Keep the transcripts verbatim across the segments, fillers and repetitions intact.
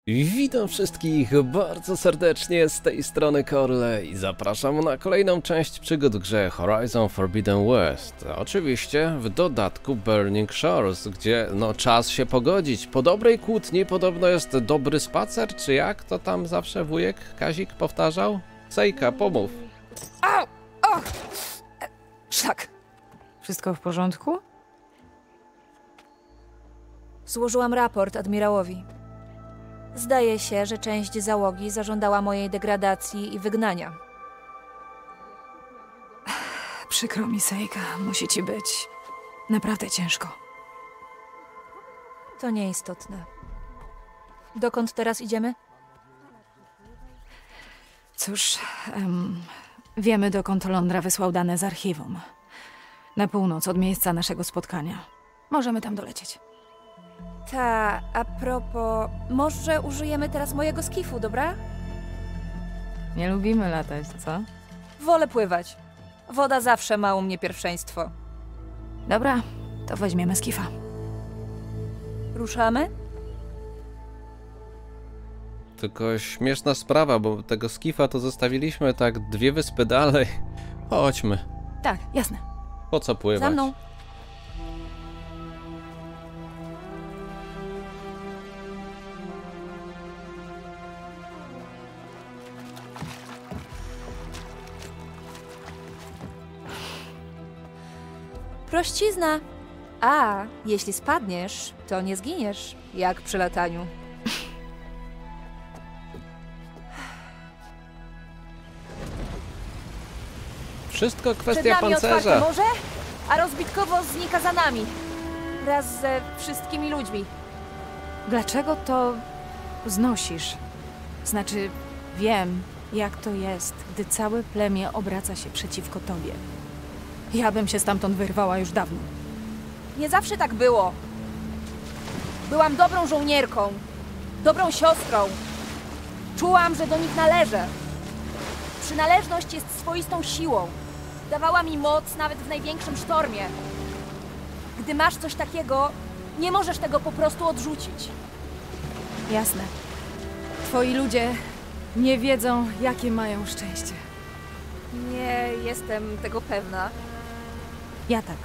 Witam wszystkich bardzo serdecznie z tej strony Korle i zapraszam na kolejną część przygód w grze Horizon Forbidden West. Oczywiście w dodatku Burning Shores, gdzie no czas się pogodzić. Po dobrej kłótni podobno jest dobry spacer, czy jak to tam zawsze wujek Kazik powtarzał? Sejka, pomów. Au! O! Szlak. Wszystko w porządku? Złożyłam raport admirałowi. Zdaje się, że część załogi zażądała mojej degradacji i wygnania. Przykro mi, Sejka. Musi ci być naprawdę ciężko. To nieistotne. Dokąd teraz idziemy? Cóż, em, wiemy, dokąd Londra wysłał dane z archiwum. Na północ od miejsca naszego spotkania. Możemy tam dolecieć. Ta, a propos, może użyjemy teraz mojego skifu, dobra? Nie lubimy latać, co? Wolę pływać. Woda zawsze ma u mnie pierwszeństwo. Dobra, to weźmiemy skifa. Ruszamy? Tylko śmieszna sprawa, bo tego skifa to zostawiliśmy tak dwie wyspy dalej. Chodźmy. Tak, jasne. Po co pływać? Za mną. Prościzna. A, jeśli spadniesz, to nie zginiesz, jak przy lataniu. Wszystko Przed kwestia nami otwarte pancerza. morze, a rozbitkowo znika za nami. Wraz ze wszystkimi ludźmi. Dlaczego to znosisz? Znaczy, wiem, jak to jest, gdy całe plemię obraca się przeciwko tobie. Ja bym się stamtąd wyrwała już dawno. Nie zawsze tak było. Byłam dobrą żołnierką, dobrą siostrą. Czułam, że do nich należę. Przynależność jest swoistą siłą. Dawała mi moc nawet w największym sztormie. Gdy masz coś takiego, nie możesz tego po prostu odrzucić. Jasne. Twoi ludzie nie wiedzą, jakie mają szczęście. Nie jestem tego pewna. Ja tak.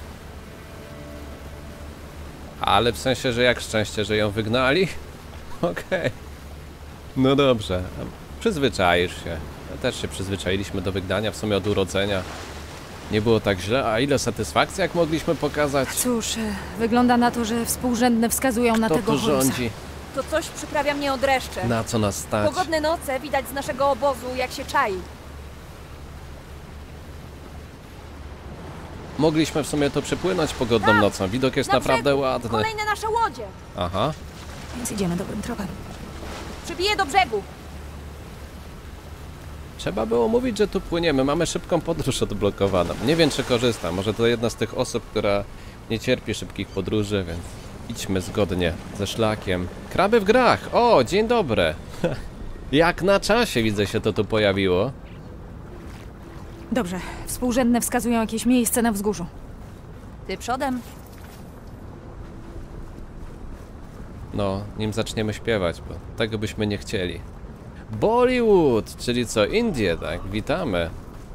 Ale w sensie, że jak szczęście, że ją wygnali? Okej. No dobrze. Przyzwyczaisz się. Ja też się przyzwyczailiśmy do wygnania w sumie od urodzenia. Nie było tak źle, a ile satysfakcji jak mogliśmy pokazać? Cóż, e, wygląda na to, że współrzędne wskazują na Kto tego tu Horusa. rządzi? To coś przyprawia mnie od dreszcze. Na co nas stać? Pogodne noce widać z naszego obozu, jak się czai. Mogliśmy w sumie to przepłynąć pogodną Tak, nocą. Widok jest na naprawdę brzegu. ładny. Kolejne nasze łodzie. Aha. Więc idziemy dobrym tropem. Przybiję do brzegu. Trzeba było mówić, że tu płyniemy. Mamy szybką podróż odblokowaną. Nie wiem, czy korzystam. Może to jedna z tych osób, która nie cierpi szybkich podróży, więc idźmy zgodnie ze szlakiem. Kraby w grach! O, dzień dobry! Jak na czasie, widzę, się to tu pojawiło. Dobrze, współrzędne wskazują jakieś miejsce na wzgórzu. Ty przodem. No, nim zaczniemy śpiewać, bo tego byśmy nie chcieli. Bollywood, czyli co, Indie, tak? Witamy.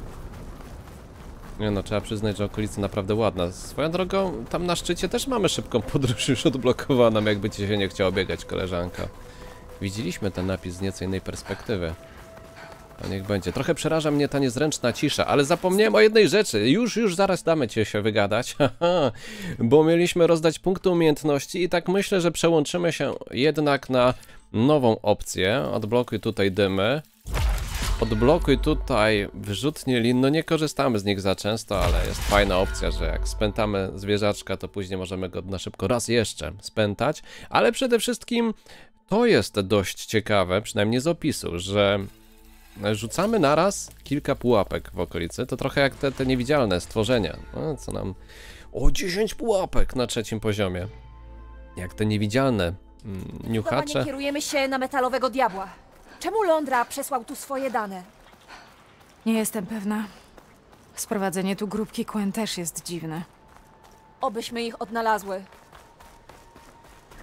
Nie no, trzeba przyznać, że okolica naprawdę ładna. Swoją drogą, tam na szczycie też mamy szybką podróż już odblokowaną, jakby ci się nie chciało biegać, koleżanka. Widzieliśmy ten napis z nieco innej perspektywy. To niech będzie. Trochę przeraża mnie ta niezręczna cisza, ale zapomniałem o jednej rzeczy. Już, już zaraz damy ci się wygadać. Bo mieliśmy rozdać punkty umiejętności i tak myślę, że przełączymy się jednak na nową opcję. Odblokuj tutaj dymy. Odblokuj tutaj wyrzutnie lin. No nie korzystamy z nich za często, ale jest fajna opcja, że jak spętamy zwierzaczka, to później możemy go na szybko raz jeszcze spętać. Ale przede wszystkim to jest dość ciekawe, przynajmniej z opisu, że rzucamy naraz kilka pułapek w okolicy. To trochę jak te, te niewidzialne stworzenia. No, co nam... O, dziesięć pułapek na trzecim poziomie. Jak te niewidzialne mm, niuchacze. Zdecydowanie kierujemy się na metalowego diabła. Czemu Londra przesłał tu swoje dane? Nie jestem pewna. Sprowadzenie tu grupki Quen też jest dziwne. Obyśmy ich odnalazły.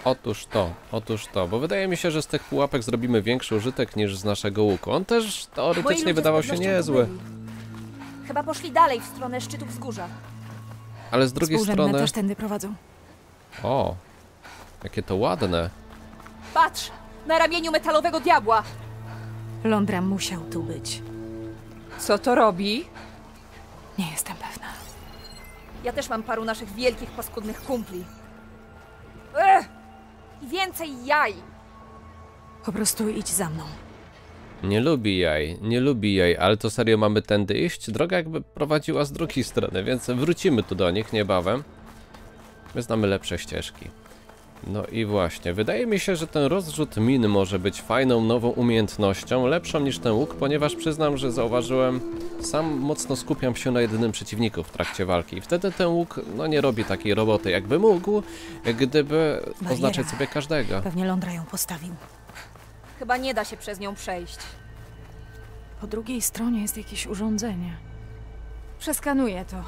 Otóż to, otóż to, bo wydaje mi się, że z tych pułapek zrobimy większy użytek niż z naszego łuku. On też Moi teoretycznie ludzie z wydawał się pewnością tu niezły, byli. Chyba poszli dalej w stronę szczytu wzgórza. ale z drugiej Współrzędne strony... też tędy prowadzą. O, jakie to ładne. Patrz! Na ramieniu metalowego diabła! Londra musiał tu być. Co to robi? Nie jestem pewna. Ja też mam paru naszych wielkich, paskudnych kumpli. Ech! I więcej jaj! Po prostu idź za mną. Nie lubi jaj, nie lubi jaj, ale to serio mamy tędy iść? Droga jakby prowadziła z drugiej strony, więc wrócimy tu do nich niebawem. My znamy lepsze ścieżki. No i właśnie, wydaje mi się, że ten rozrzut min może być fajną, nową umiejętnością, lepszą niż ten łuk, ponieważ przyznam, że zauważyłem, sam mocno skupiam się na jedynym przeciwniku w trakcie walki. I wtedy ten łuk, no nie robi takiej roboty, jakby mógł, gdyby Bariera. oznaczać sobie każdego. Pewnie Londra ją postawił. Chyba nie da się przez nią przejść. Po drugiej stronie jest jakieś urządzenie. Przeskanuję to.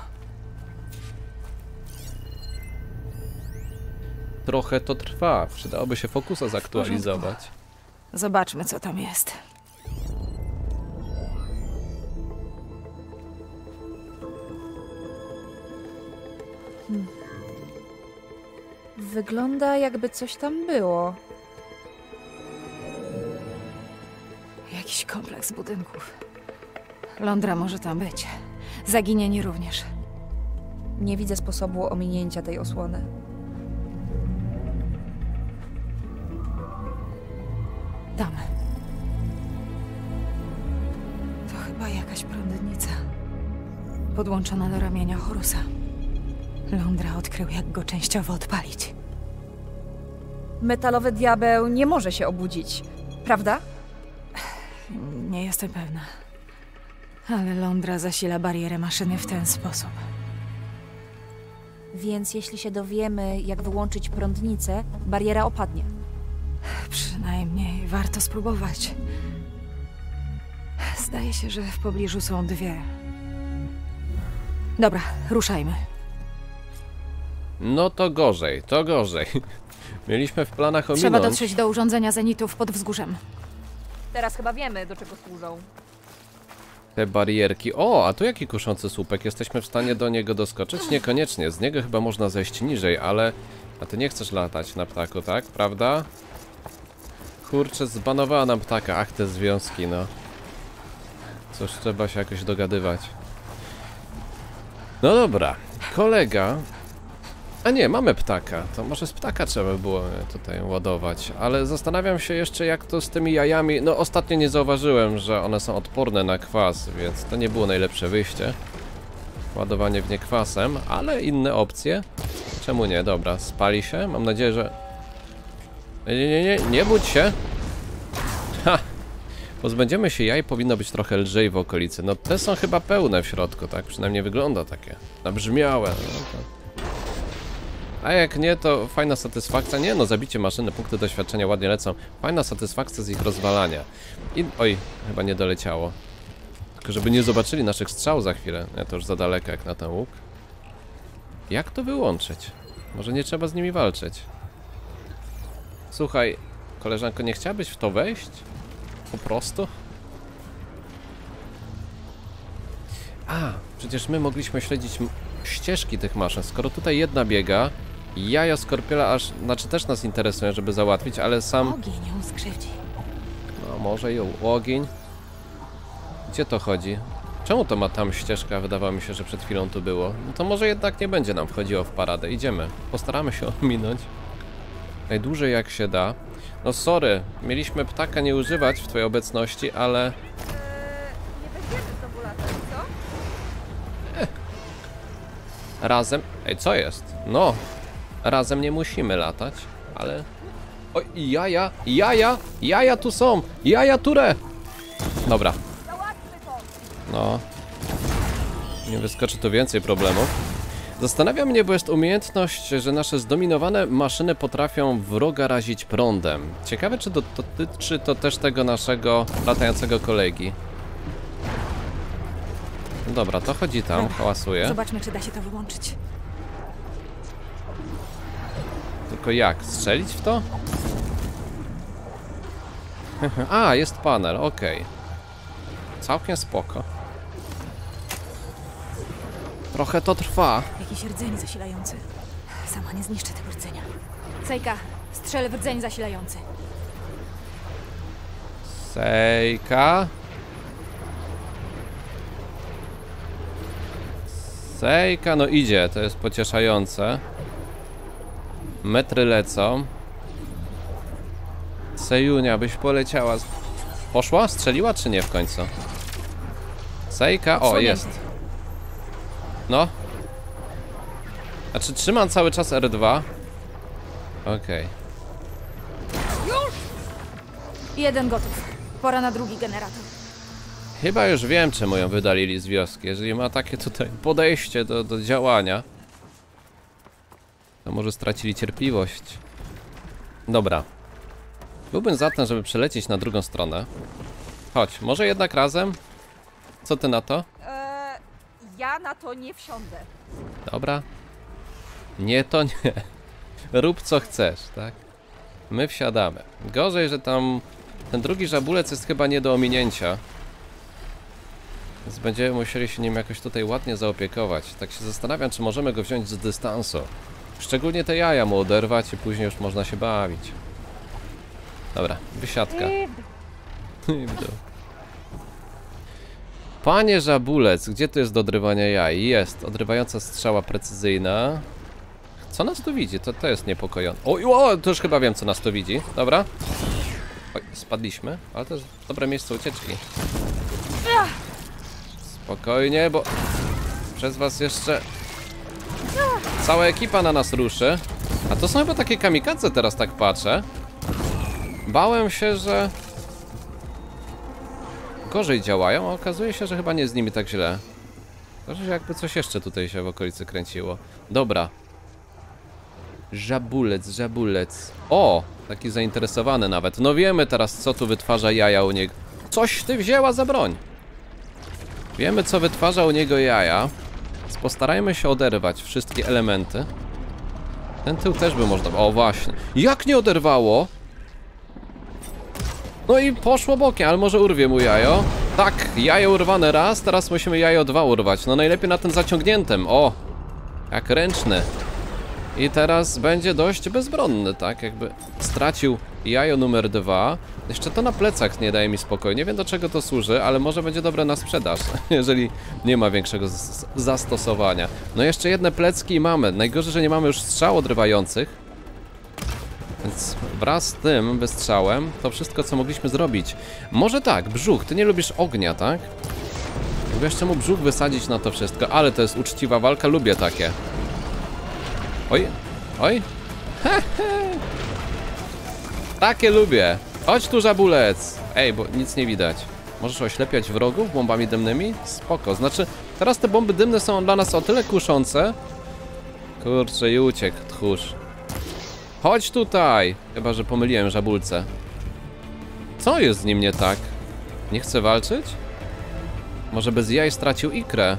Trochę to trwa, przydałoby się fokusa zaktualizować. Zobaczmy, co tam jest. Wygląda, jakby coś tam było. Jakiś kompleks budynków. Londra może tam być. Zaginieni również. Nie widzę sposobu ominięcia tej osłony. Tam. To chyba jakaś prądnica. Podłączona do ramienia Horusa. Londra odkrył, jak go częściowo odpalić. Metalowy diabeł nie może się obudzić, prawda? Nie jestem pewna. Ale Londra zasila barierę maszyny w ten sposób. Więc jeśli się dowiemy, jak wyłączyć prądnicę, bariera opadnie. Przynajmniej warto spróbować. Zdaje się, że w pobliżu są dwie. Dobra, ruszajmy. No to gorzej, to gorzej. Mieliśmy w planach ominąć... Trzeba dotrzeć do urządzenia zenitów pod wzgórzem. Teraz chyba wiemy, do czego służą. Te barierki. O, a tu jaki kuszący słupek. Jesteśmy w stanie do niego doskoczyć? Niekoniecznie. Z niego chyba można zejść niżej, ale... A ty nie chcesz latać na ptaku, tak? Prawda? Kurczę, zbanowała nam ptaka. Ach, te związki, no. Cóż, trzeba się jakoś dogadywać. No dobra. Kolega... A nie, mamy ptaka. To może z ptaka trzeba było tutaj ładować. Ale zastanawiam się jeszcze, jak to z tymi jajami... No ostatnio nie zauważyłem, że one są odporne na kwas, więc to nie było najlepsze wyjście. Ładowanie w nie kwasem, ale inne opcje. Czemu nie? Dobra, spali się. Mam nadzieję, że... Nie, nie, nie, nie budź się. Ha! Pozbędziemy się jaj, powinno być trochę lżej w okolicy. No te są chyba pełne w środku, tak? Przynajmniej wygląda takie. Nabrzmiałe. No to... A jak nie, to fajna satysfakcja. Nie no, zabicie maszyny, punkty doświadczenia ładnie lecą. Fajna satysfakcja z ich rozwalania. I... Oj, chyba nie doleciało. Tylko żeby nie zobaczyli naszych strzał za chwilę. Nie, to już za daleko jak na ten łuk. Jak to wyłączyć? Może nie trzeba z nimi walczyć. Słuchaj, koleżanko, nie chciałabyś w to wejść? Po prostu? A, przecież my mogliśmy śledzić ścieżki tych maszyn. Skoro tutaj jedna biega, jaja skorpiela aż, znaczy też nas interesują, żeby załatwić, ale sam... Ogień ją skrzywdzi. No może i ogień. Gdzie to chodzi? Czemu to ma tam ścieżka? Wydawało mi się, że przed chwilą tu było. No to może jednak nie będzie nam wchodziło w paradę. Idziemy. Postaramy się ominąć najdłużej jak się da. No sorry, mieliśmy ptaka nie używać w twojej obecności, ale... Nie będziemy znowu latać, co? Razem... Ej, co jest? No, razem nie musimy latać, ale... Oj, jaja, jaja, jaja tu są, jaja ture! Dobra. No. Nie wyskoczy tu więcej problemów. Zastanawia mnie, bo jest umiejętność, że nasze zdominowane maszyny potrafią wroga razić prądem. Ciekawe, czy dotyczy to też tego naszego latającego kolegi. Dobra, to chodzi tam, Dobra, hałasuje. Zobaczmy, czy da się to wyłączyć. Tylko jak? Strzelić w to? A, jest panel, okej. Okay. Całkiem spoko. Trochę to trwa. Jakiś rdzeń zasilający. Sama nie zniszczę tego rdzenia. Sejka, strzel w rdzeń zasilający. Sejka. Sejka, no idzie, to jest pocieszające. Metry lecą. Sejunia, byś poleciała. Poszła? Strzeliła czy nie w końcu? Sejka, o jest. No. Znaczy trzymam cały czas R dwa. Okej. Okay. Już! Jeden gotów. Pora na drugi generator. Chyba już wiem, czemu ją wydalili z wioski. Jeżeli ma takie tutaj podejście do, do działania, to może stracili cierpliwość. Dobra. Byłbym za tym, żeby przelecieć na drugą stronę. Chodź, może jednak razem? Co ty na to? Eee, ja na to nie wsiądę. Dobra. Nie to nie. Rób co chcesz, tak? My wsiadamy. Gorzej, że tam ten drugi żabulec jest chyba nie do ominięcia. Więc będziemy musieli się nim jakoś tutaj ładnie zaopiekować. Tak się zastanawiam, czy możemy go wziąć z dystansu. Szczególnie te jaja mu oderwać i później już można się bawić. Dobra, wysiadka. I w dół. Panie żabulec, gdzie tu jest do odrywania jaj? Jest, odrywająca strzała precyzyjna. Co nas tu widzi? To, to jest niepokojące. Oj, o, to już chyba wiem, co nas tu widzi. Dobra. Oj, spadliśmy, ale to jest dobre miejsce ucieczki. Spokojnie, bo przez was jeszcze cała ekipa na nas ruszy. A to są chyba takie kamikadze, teraz tak patrzę. Bałem się, że gorzej działają, a okazuje się, że chyba nie z nimi tak źle. Gorzej, jakby coś jeszcze tutaj się w okolicy kręciło. Dobra. Żabulec, żabulec. O! Taki zainteresowany nawet. No wiemy teraz, co tu wytwarza jaja u niego. Coś ty wzięła za broń. Wiemy, co wytwarza u niego jaja. Więc postarajmy się oderwać wszystkie elementy. Ten tył też by można... O, właśnie. Jak nie oderwało? No i poszło bokiem, ale może urwie mu jajo. Tak, jajo urwane raz, teraz musimy jajo dwa urwać. No najlepiej na tym zaciągniętym. O! Jak ręczny. I teraz będzie dość bezbronny, tak? Jakby stracił jajo numer dwa. Jeszcze to na plecach nie daje mi spokoju. Nie wiem, do czego to służy, ale może będzie dobre na sprzedaż, jeżeli nie ma większego zastosowania. No jeszcze jedne plecki mamy. Najgorzej, że nie mamy już strzał odrywających. Więc wraz z tym wystrzałem to wszystko, co mogliśmy zrobić. Może tak, brzuch, ty nie lubisz ognia, tak? Mógłbyś jeszcze mu brzuch wysadzić na to wszystko, ale to jest uczciwa walka, lubię takie. Oj, oj. He, he. Takie lubię. Chodź tu, żabulec. Ej, bo nic nie widać. Możesz oślepiać wrogów bombami dymnymi? Spoko, znaczy teraz te bomby dymne są dla nas o tyle kuszące. Kurczę, i uciekł tchórz. Chodź tutaj! Chyba, że pomyliłem żabulce. Co jest z nim nie tak? Nie chce walczyć? Może bez jaj stracił ikrę?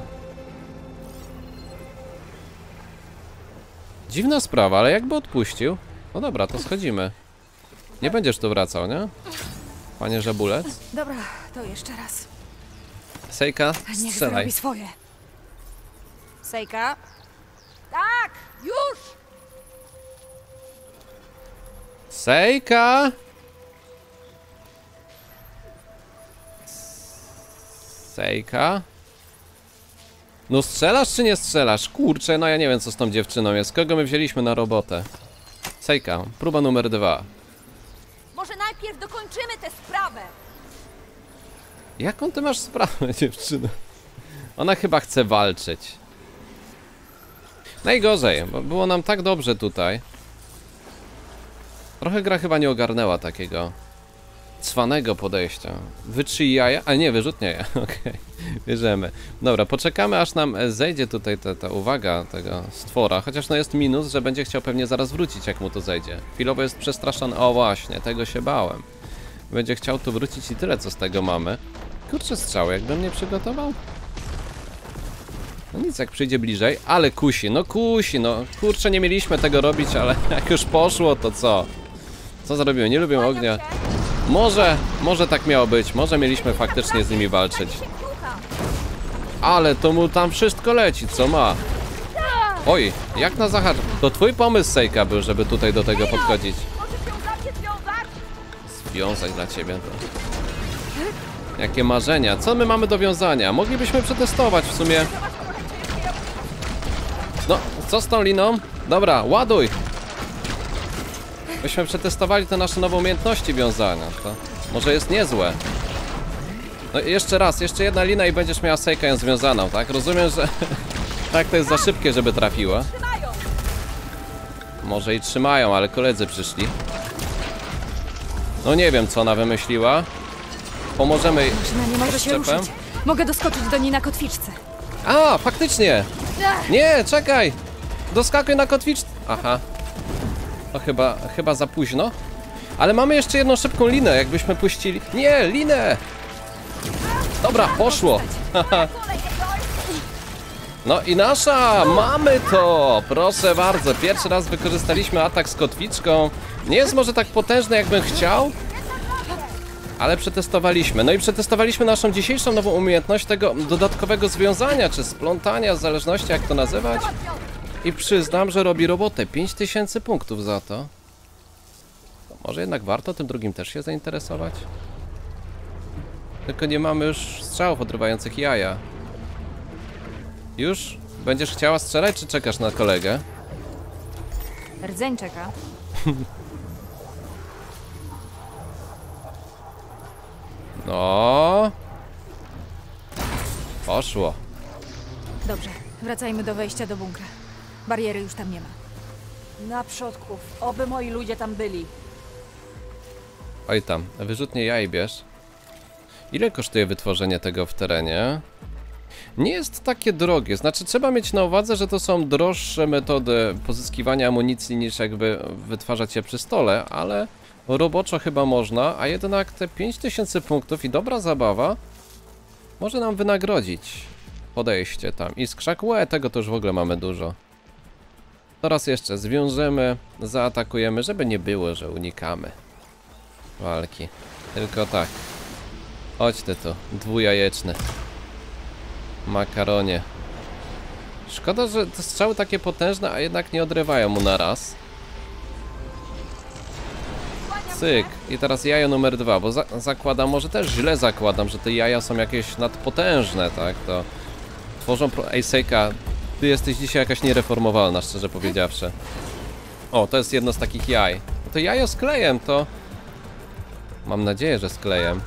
Dziwna sprawa, ale jakby odpuścił. No dobra, to schodzimy. Nie będziesz tu wracał, nie? Panie żabulec? Dobra, to jeszcze raz. Sejka, Niech strzelaj. zrobi swoje. Sejka? Tak, już! Sejka! Sejka? No strzelasz czy nie strzelasz? Kurczę, no ja nie wiem, co z tą dziewczyną jest. Kogo my wzięliśmy na robotę? Sejka, próba numer dwa. Może najpierw dokończymy tę sprawę. Jaką ty masz sprawę, dziewczyno? Ona chyba chce walczyć. Najgorzej, bo było nam tak dobrze tutaj. Trochę gra chyba nie ogarnęła takiego cwanego podejścia. Wytrzyj jaja, a nie, wyrzutnie jaja, okej, okay. Bierzemy. Dobra, poczekamy aż nam zejdzie tutaj ta, ta uwaga tego stwora, chociaż no jest minus, że będzie chciał pewnie zaraz wrócić, jak mu to zejdzie. Chwilowo jest przestraszony, o właśnie, tego się bałem. Będzie chciał tu wrócić i tyle, co z tego mamy. Kurczę, strzały, jakbym nie przygotował? No nic, jak przyjdzie bliżej, ale kusi, no kusi, no kurczę, nie mieliśmy tego robić, ale jak już poszło, to co? Co zrobimy? Nie lubię ognia. Może, może tak miało być, może mieliśmy faktycznie z nimi walczyć. Ale to mu tam wszystko leci, co ma? Oj, jak na zahacz... To twój pomysł, Sejka, był, żeby tutaj do tego podchodzić. Związać dla ciebie to. Jakie marzenia? Co my mamy do wiązania? Moglibyśmy przetestować w sumie. No, co z tą liną? Dobra, ładuj! Byśmy przetestowali te nasze nowe umiejętności wiązania. To może jest niezłe. No i jeszcze raz, jeszcze jedna lina i będziesz miała Sejka ją związaną, tak? Rozumiem, że tak to jest za szybkie, żeby trafiła. Może i trzymają, ale koledzy przyszli. No nie wiem, co ona wymyśliła. Pomożemy jej. Maszyna nie może się odczepem. ruszyć. Mogę doskoczyć do niej na kotwiczce. A, faktycznie! Nie, czekaj! Doskakuj na kotwiczce. Aha. To chyba, chyba za późno. Ale mamy jeszcze jedną szybką linę, jakbyśmy puścili. Nie, linę! Dobra, poszło. No i nasza! Mamy to! Proszę bardzo, pierwszy raz wykorzystaliśmy atak z kotwiczką. Nie jest może tak potężny, jakbym chciał, ale przetestowaliśmy. No i przetestowaliśmy naszą dzisiejszą nową umiejętność tego dodatkowego związania, czy splątania, w zależności jak to nazywać. I przyznam, że robi robotę. pięć tysięcy punktów za to. To może jednak warto tym drugim też się zainteresować? Tylko nie mamy już strzałów odrywających jaja. Już? Będziesz chciała strzelać, czy czekasz na kolegę? Rdzeń czeka. No. Poszło. Dobrze, wracajmy do wejścia do bunkra. Bariery już tam nie ma. Na przodków, oby moi ludzie tam byli. Oj tam, wyrzutnie jaj bierz. Ile kosztuje wytworzenie tego w terenie? Nie jest takie drogie, znaczy trzeba mieć na uwadze, że to są droższe metody pozyskiwania amunicji niż jakby wytwarzać je przy stole, ale roboczo chyba można, a jednak te pięć tysięcy punktów i dobra zabawa może nam wynagrodzić podejście tam. I skrzak, łe, tego to już w ogóle mamy dużo. Teraz jeszcze zwiążemy, zaatakujemy, żeby nie było, że unikamy walki. Tylko tak. Chodź ty tu, dwujajeczny. Makaronie. Szkoda, że te strzały takie potężne, a jednak nie odrywają mu na raz. Cyk. I teraz jajo numer dwa, bo za zakładam, może też źle zakładam, że te jaja są jakieś nadpotężne, tak? To tworzą... Pro Ej, Sejka, ty jesteś dzisiaj jakaś niereformowalna, szczerze powiedziawszy. O, to jest jedno z takich jaj. To jajo z klejem, to... Mam nadzieję, że z klejem.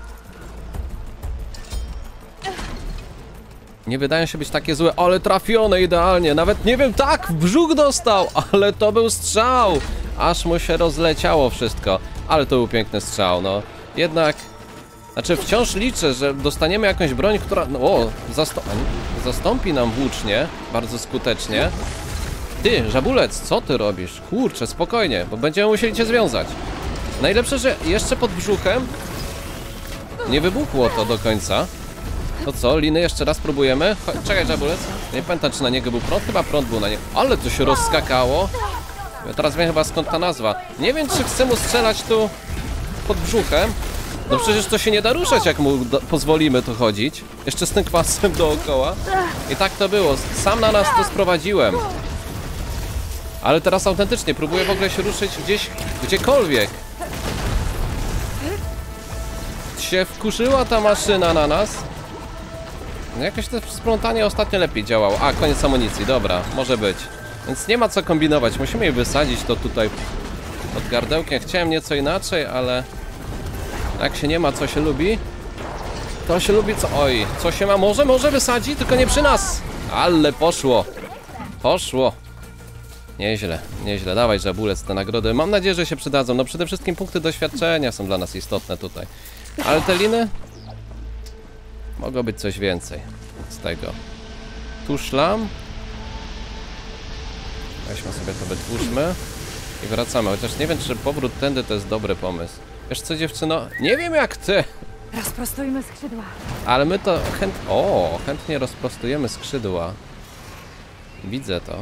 Nie wydają się być takie złe, ale trafione idealnie. Nawet nie wiem, tak, w brzuch dostał, ale to był strzał. Aż mu się rozleciało wszystko. Ale to był piękny strzał, no. Jednak, znaczy wciąż liczę, że dostaniemy jakąś broń, która, no, o, zastą zastąpi nam włócznie bardzo skutecznie. Ty, żabulec, co ty robisz? Kurczę, spokojnie, bo będziemy musieli cię związać. Najlepsze, że jeszcze pod brzuchem nie wybuchło to do końca. To co, liny jeszcze raz próbujemy? Chodź, czekaj, żabulec. Nie pamiętam, czy na niego był prąd, chyba prąd był na niego. Ale to się rozskakało. Ja teraz wiem chyba, skąd ta nazwa. Nie wiem, czy chcę mu strzelać tu pod brzuchem. No przecież to się nie da ruszać, jak mu pozwolimy tu chodzić. Jeszcze z tym kwasem dookoła. I tak to było. Sam na nas to sprowadziłem. Ale teraz autentycznie próbuję w ogóle się ruszyć gdzieś, gdziekolwiek. Się wkurzyła ta maszyna na nas. No jakoś to splątanie ostatnio lepiej działało. A, koniec amunicji, dobra, może być. Więc nie ma co kombinować, musimy je wysadzić to tutaj pod gardełkiem. Chciałem nieco inaczej, ale jak się nie ma, co się lubi, to się lubi co... Oj, co się ma, może, może wysadzi, tylko nie przy nas. Ale poszło, poszło. Nieźle, nieźle, dawaj żabulec te nagrody. Mam nadzieję, że się przydadzą. No przede wszystkim punkty doświadczenia są dla nas istotne tutaj. Ale te liny... Mogło być coś więcej z tego. Tu szlam. Weźmy sobie to, wytwórzmy. I wracamy, chociaż nie wiem, czy powrót tędy to jest dobry pomysł. Wiesz co, dziewczyno? Nie wiem jak ty! Rozprostujmy skrzydła. Ale my to chęt... O, chętnie rozprostujemy skrzydła. Widzę to.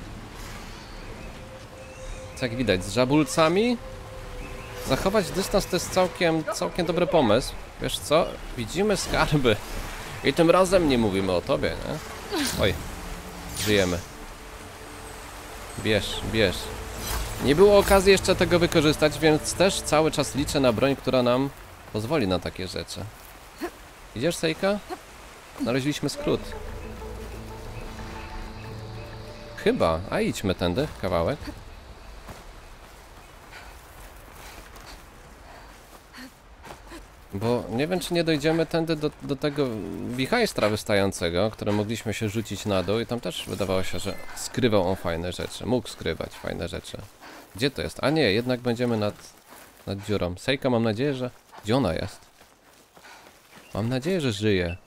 Jak widać, z żabulcami zachować dystans to jest całkiem, całkiem dobry pomysł. Wiesz co? Widzimy skarby. I tym razem nie mówimy o tobie, nie? Oj, żyjemy. Bierz, bierz. Nie było okazji jeszcze tego wykorzystać, więc też cały czas liczę na broń, która nam pozwoli na takie rzeczy. Idziesz, Sejka? Znaleźliśmy skrót. Chyba, a idźmy tędy, kawałek. Bo nie wiem, czy nie dojdziemy tędy do, do tego wichajstra wystającego, które mogliśmy się rzucić na dół i tam też wydawało się, że skrywał on fajne rzeczy. Mógł skrywać fajne rzeczy. Gdzie to jest? A nie, jednak będziemy nad, nad dziurą. Sejka, mam nadzieję, że... Gdzie ona jest? Mam nadzieję, że żyje.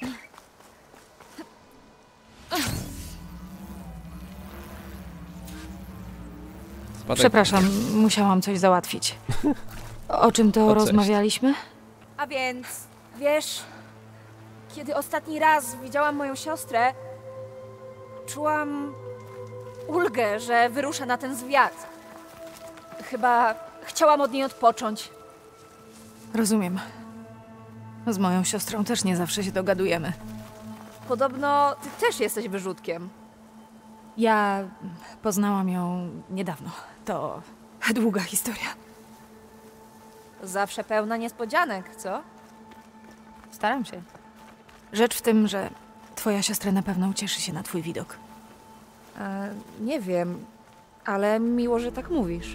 Spadek... Przepraszam, musiałam coś załatwić. O czym to O, cześć. rozmawialiśmy? A więc, wiesz, kiedy ostatni raz widziałam moją siostrę, czułam ulgę, że wyrusza na ten zwiat. Chyba chciałam od niej odpocząć. Rozumiem. Z moją siostrą też nie zawsze się dogadujemy. Podobno ty też jesteś wyrzutkiem. Ja poznałam ją niedawno. To długa historia. Zawsze pełna niespodzianek, co? Staram się. Rzecz w tym, że twoja siostra na pewno ucieszy się na twój widok. E, nie wiem, ale miło, że tak mówisz.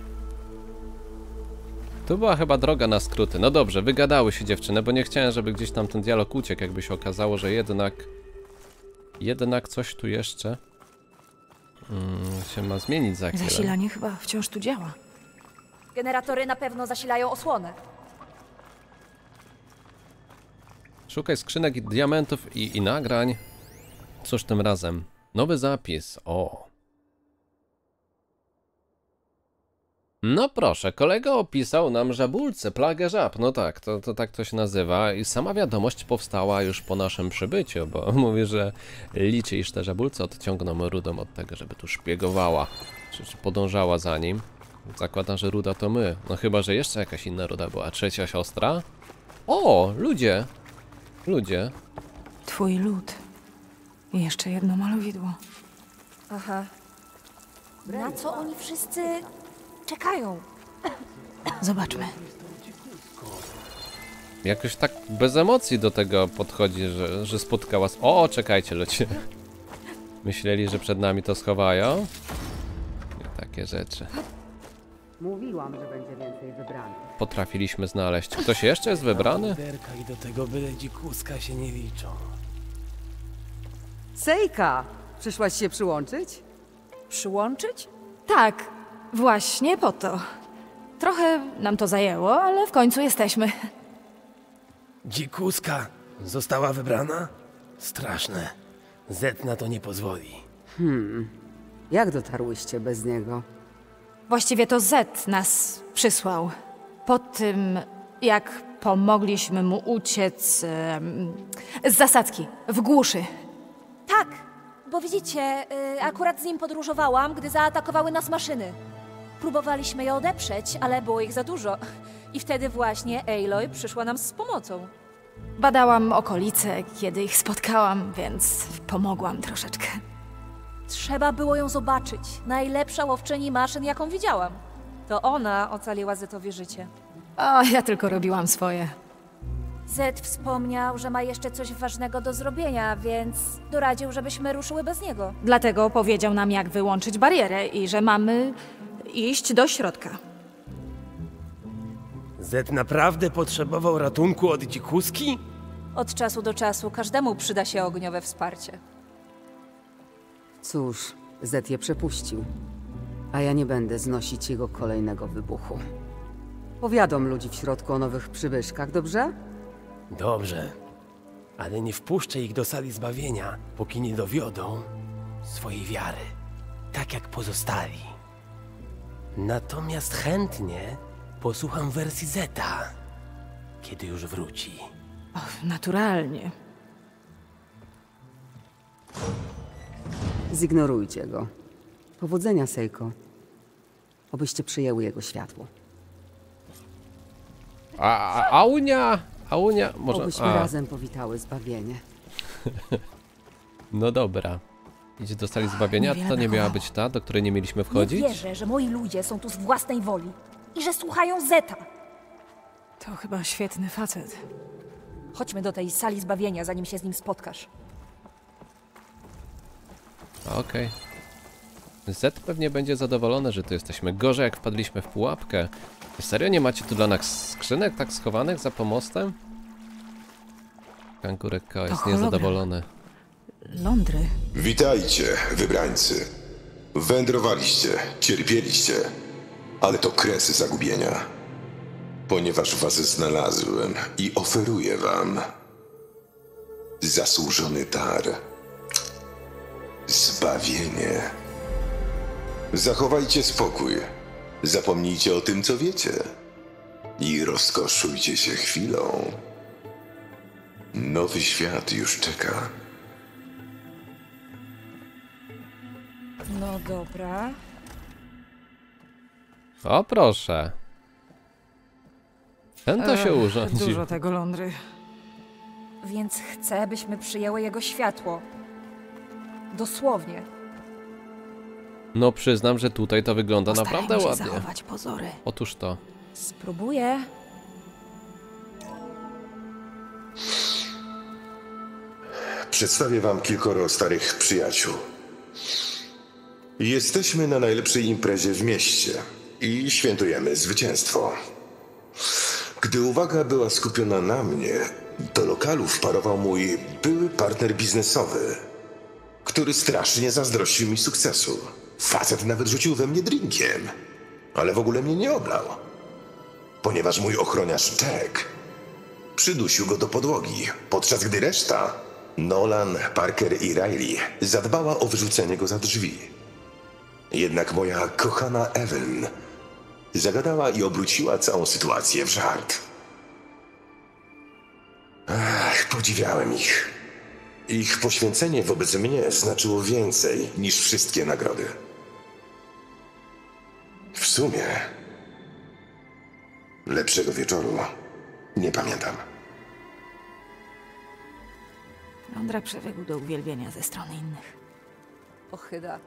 Tu była chyba droga na skróty. No dobrze, wygadały się dziewczyny, bo nie chciałem, żeby gdzieś tam ten dialog uciekł, jakby się okazało, że jednak... Jednak coś tu jeszcze... Mm, się ma zmienić za chwilę. Zasilanie chyba wciąż tu działa. Generatory na pewno zasilają osłonę. Szukaj skrzynek i diamentów i, i nagrań. Cóż tym razem? Nowy zapis. O. No proszę, kolega opisał nam żabulce, plagę żab. No tak, to, to tak to się nazywa. I sama wiadomość powstała już po naszym przybyciu, bo mówi, że liczy, iż te żabulce odciągną Rudą od tego, żeby tu szpiegowała. Czy, czy podążała za nim. Zakładam, że Ruda to my. No chyba, że jeszcze jakaś inna Ruda była. Trzecia siostra? O, ludzie! Ludzie. Twój lud. I jeszcze jedno malowidło. Aha. Na co oni wszyscy czekają? Zobaczmy. Jakoś tak bez emocji do tego podchodzi, że, że spotkała... O, czekajcie ludzie. Myśleli, że przed nami to schowają? I takie rzeczy. Mówiłam, że będzie więcej wybranych. Potrafiliśmy znaleźć. Ktoś jeszcze jest wybrany? Derka i do tego byle dzikuska się nie liczą. Sejka! Przyszłaś się przyłączyć? Przyłączyć? Tak, właśnie po to. Trochę nam to zajęło, ale w końcu jesteśmy. Dzikuska została wybrana? Straszne. Zet na to nie pozwoli. Jak dotarłyście bez niego? Właściwie to Z nas przysłał. Po tym, jak pomogliśmy mu uciec em, z zasadzki w głuszy. Tak, bo widzicie, y, akurat z nim podróżowałam, gdy zaatakowały nas maszyny. Próbowaliśmy je odeprzeć, ale było ich za dużo. I wtedy właśnie Aloy przyszła nam z pomocą. Badałam okolice, kiedy ich spotkałam, więc pomogłam troszeczkę. Trzeba było ją zobaczyć. Najlepsza łowczyni maszyn, jaką widziałam. To ona ocaliła Zetowi życie. O, ja tylko robiłam swoje. Zet wspomniał, że ma jeszcze coś ważnego do zrobienia, więc doradził, żebyśmy ruszyły bez niego. Dlatego powiedział nam, jak wyłączyć barierę i że mamy iść do środka. Zet naprawdę potrzebował ratunku od dzikuski? Od czasu do czasu każdemu przyda się ogniowe wsparcie. Cóż, Zet je przepuścił. A ja nie będę znosić jego kolejnego wybuchu. Powiadom ludzi w środku o nowych przybyszkach, dobrze? Dobrze, ale nie wpuszczę ich do sali zbawienia, póki nie dowiodą swojej wiary, tak jak pozostali. Natomiast chętnie posłucham wersji Zeta, kiedy już wróci. Och, naturalnie. Zignorujcie go. Powodzenia, Seiko. Obyście przyjęły jego światło. A, a Aunia? Aunia? Może... Obyśmy A, razem powitały zbawienie. no dobra. Idzie dostali zbawienia, Niewiele to nie miała brakowało. być ta, do której nie mieliśmy Nie wchodzić? wierzę, że moi ludzie są tu z własnej woli i że słuchają Zeta. To chyba świetny facet. Chodźmy do tej sali zbawienia, zanim się z nim spotkasz. Okej. Z pewnie będzie zadowolony, że tu jesteśmy. Gorzej jak wpadliśmy w pułapkę. Serio nie macie tu dla nas skrzynek tak schowanych za pomostem? Kangurek K jest hologram. niezadowolony. Lądry. Witajcie, wybrańcy. Wędrowaliście, cierpieliście, ale to kresy zagubienia. Ponieważ was znalazłem i oferuję wam zasłużony dar. Zbawienie. Zachowajcie spokój. Zapomnijcie o tym, co wiecie. I rozkoszujcie się chwilą. Nowy świat już czeka. No dobra. O proszę. Ten to się Ech, urządził. Dużo tego lądry. Więc chcę, byśmy przyjęły jego światło. Dosłownie. No przyznam, że tutaj to wygląda Postarajmy naprawdę się ładnie. zachować pozory. Otóż to. Spróbuję. Przedstawię wam kilkoro starych przyjaciół. Jesteśmy na najlepszej imprezie w mieście i świętujemy zwycięstwo. Gdy uwaga była skupiona na mnie, do lokalu wparował mój były partner biznesowy, który strasznie zazdrościł mi sukcesu. Facet nawet rzucił we mnie drinkiem, ale w ogóle mnie nie oblał, ponieważ mój ochroniarz Jack przydusił go do podłogi, podczas gdy reszta, Nolan, Parker i Riley, zadbała o wyrzucenie go za drzwi. Jednak moja kochana Evelyn zagadała i obróciła całą sytuację w żart. Ach, podziwiałem ich. Ich poświęcenie wobec mnie znaczyło więcej niż wszystkie nagrody. W sumie lepszego wieczoru nie pamiętam. Lądra przywykł do uwielbienia ze strony innych. Ochyda.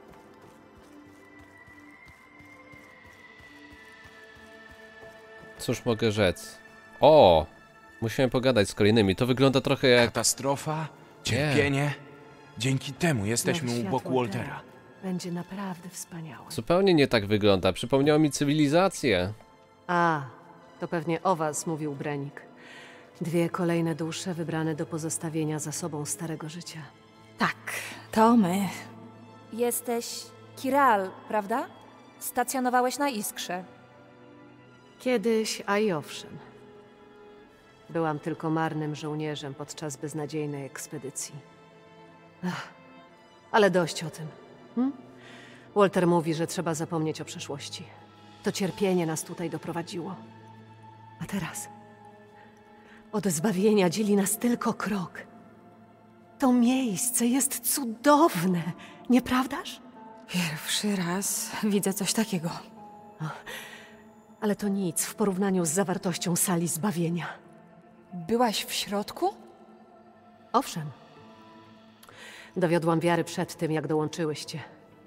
Cóż mogę rzec? O! Musimy pogadać z kolejnymi. To wygląda trochę jak... Katastrofa, cierpienie. Dzięki temu jesteśmy Nowy u świat boku Waltera. Waltera. Będzie naprawdę wspaniały. Zupełnie nie tak wygląda. Przypomniało mi cywilizację. A, to pewnie o was mówił Brenik. Dwie kolejne dusze wybrane do pozostawienia za sobą starego życia. Tak, to my. Jesteś Kiral, prawda? Stacjonowałeś na Iskrze. Kiedyś, a i owszem. Byłam tylko marnym żołnierzem podczas beznadziejnej ekspedycji. Ach, ale dość o tym. Hm? Walter mówi, że trzeba zapomnieć o przeszłości. To cierpienie nas tutaj doprowadziło. A teraz? Od zbawienia dzieli nas tylko krok. To miejsce jest cudowne, nieprawdaż? Pierwszy raz widzę coś takiego. Ale to nic w porównaniu z zawartością sali zbawienia. Byłaś w środku? Owszem. Dowiodłam wiary przed tym, jak dołączyłyście.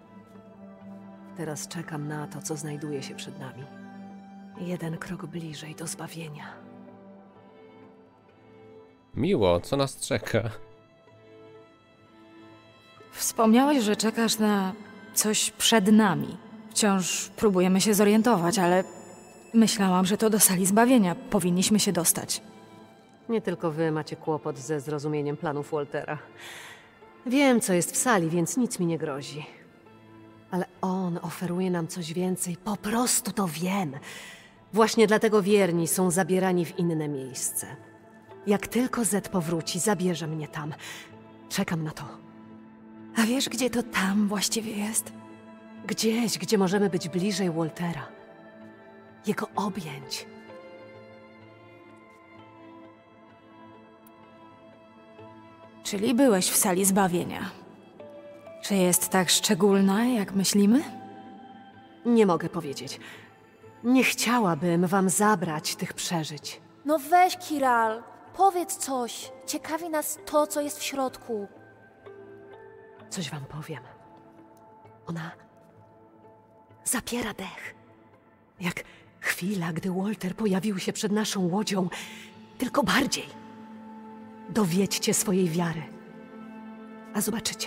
Teraz czekam na to, co znajduje się przed nami. Jeden krok bliżej do zbawienia. Miło, co nas czeka? Wspomniałeś, że czekasz na coś przed nami. Wciąż próbujemy się zorientować, ale myślałam, że to do sali zbawienia powinniśmy się dostać. Nie tylko wy macie kłopot ze zrozumieniem planów Waltera. Wiem, co jest w sali, więc nic mi nie grozi. Ale on oferuje nam coś więcej. Po prostu to wiem. Właśnie dlatego wierni są zabierani w inne miejsce. Jak tylko Zed powróci, zabierze mnie tam. Czekam na to. A wiesz, gdzie to tam właściwie jest? Gdzieś, gdzie możemy być bliżej Waltera. Jego objęć. Czyli byłeś w sali zbawienia. Czy jest tak szczególna, jak myślimy? Nie mogę powiedzieć. Nie chciałabym wam zabrać tych przeżyć. No weź, Kiral, powiedz coś. Ciekawi nas to, co jest w środku. Coś wam powiem. Ona zapiera dech. Jak chwila, gdy Walter pojawił się przed naszą łodzią. Tylko bardziej. Dowiedźcie swojej wiary. A zobaczycie.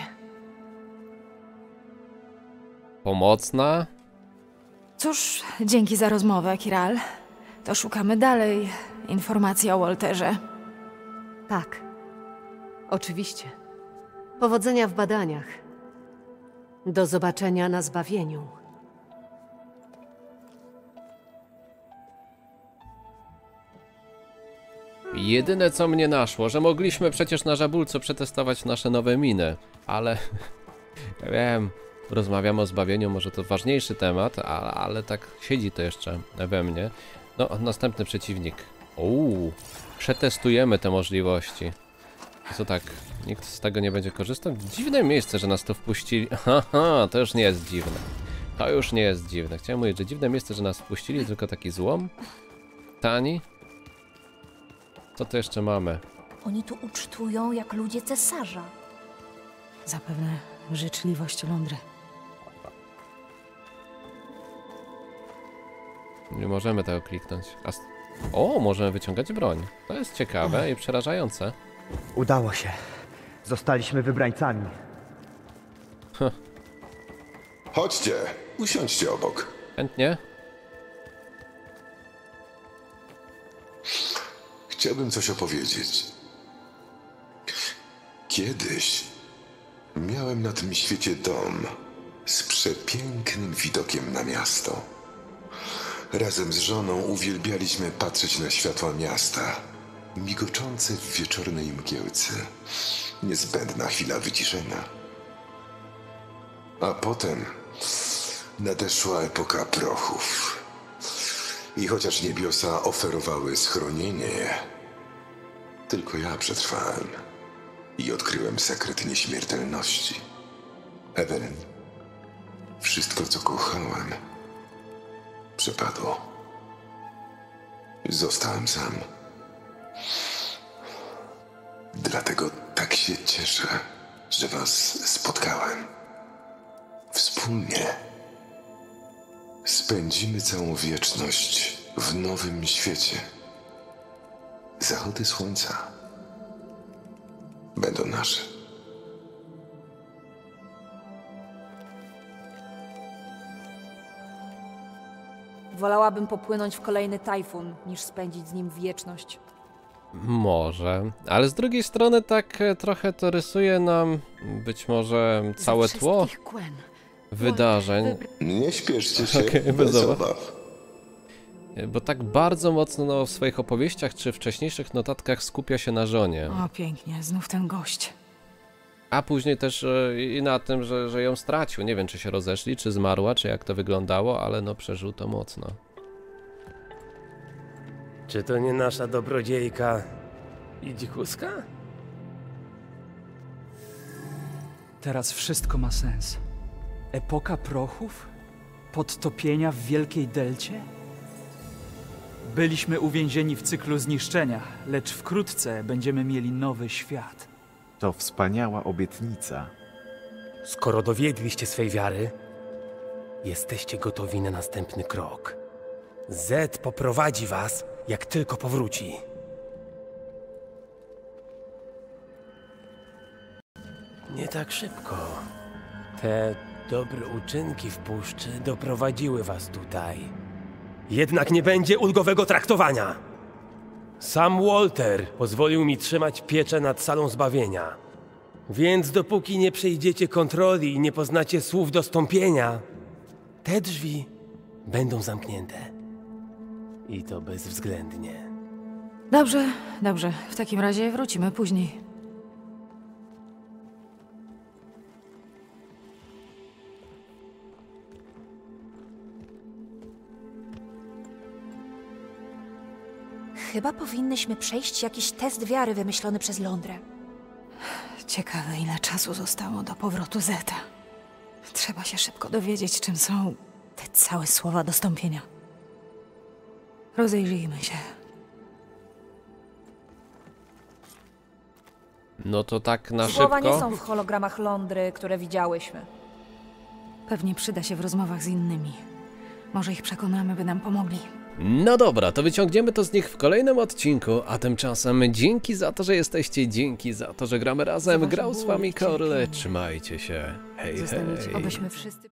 Pomocna? Cóż, dzięki za rozmowę, Kiral. To szukamy dalej informacji o Walterze. Tak. Oczywiście. Powodzenia w badaniach. Do zobaczenia na zbawieniu. Jedyne co mnie naszło, że mogliśmy przecież na Żabulco przetestować nasze nowe miny, ale ja wiem, rozmawiamy o zbawieniu, może to ważniejszy temat, ale, ale tak siedzi to jeszcze we mnie. No, następny przeciwnik. Uuu, przetestujemy te możliwości. Co tak, nikt z tego nie będzie korzystał? Dziwne miejsce, że nas tu wpuścili. Haha, to już nie jest dziwne. To już nie jest dziwne. Chciałem mówić, że dziwne miejsce, że nas wpuścili, tylko taki złom. Tani. Co to jeszcze mamy? Oni tu ucztują jak ludzie cesarza. Zapewne życzliwość Londry. Nie możemy tego kliknąć. A... O, możemy wyciągać broń. To jest ciekawe i przerażające. Udało się. Zostaliśmy wybrańcami. Huh. Chodźcie, usiądźcie obok. Chętnie. Chciałbym coś opowiedzieć. Kiedyś miałem na tym świecie dom z przepięknym widokiem na miasto. Razem z żoną uwielbialiśmy patrzeć na światła miasta, migoczące w wieczornej mgiełce. Niezbędna chwila wyciszenia. A potem nadeszła epoka prochów. I chociaż niebiosa oferowały schronienie, tylko ja przetrwałem i odkryłem sekret nieśmiertelności. Evelyn, wszystko co kochałem przepadło. Zostałem sam. Dlatego tak się cieszę, że was spotkałem. Wspólnie spędzimy całą wieczność w nowym świecie. Zachody słońca będą nasze. Wolałabym popłynąć w kolejny tajfun, niż spędzić z nim wieczność. Może, ale z drugiej strony tak e, trochę to rysuje nam być może całe Za tło wszystkich, Gwen. wydarzeń. Nie śpieszcie się, Okej, bez bez obaw. obaw. Bo tak bardzo mocno no, w swoich opowieściach czy wcześniejszych notatkach skupia się na żonie. O, pięknie, znów ten gość. A później też e, i na tym, że, że ją stracił. Nie wiem, czy się rozeszli, czy zmarła, czy jak to wyglądało, ale no przeżył to mocno. Czy to nie nasza dobrodziejka i dzikuska? Teraz wszystko ma sens. Epoka prochów? Podtopienia w Wielkiej Delcie? Byliśmy uwięzieni w cyklu zniszczenia, lecz wkrótce będziemy mieli nowy świat. To wspaniała obietnica. Skoro dowiedliście swej wiary, jesteście gotowi na następny krok. Zed poprowadzi was, jak tylko powróci. Nie tak szybko. Te dobre uczynki w puszczy doprowadziły was tutaj. Jednak nie będzie ulgowego traktowania. Sam Walter pozwolił mi trzymać pieczę nad salą zbawienia. Więc dopóki nie przejdziecie kontroli i nie poznacie słów dostąpienia, te drzwi będą zamknięte. I to bezwzględnie. Dobrze, dobrze. W takim razie wrócimy później. Chyba powinnyśmy przejść jakiś test wiary wymyślony przez Londrę. Ciekawe, ile czasu zostało do powrotu Zeta. Trzeba się szybko dowiedzieć, czym są te całe słowa dostąpienia. Rozejrzyjmy się. No to tak na Słowa nie szybko. są w hologramach Londry, które widziałyśmy. Pewnie przyda się w rozmowach z innymi. Może ich przekonamy, by nam pomogli. No dobra, to wyciągniemy to z nich w kolejnym odcinku, a tymczasem dzięki za to, że jesteście, dzięki za to, że gramy razem. Za wasze Grał z wami bóle i Korle, cierpienie. trzymajcie się. Hej, Zostaniecie, hej. obyśmy wszyscy...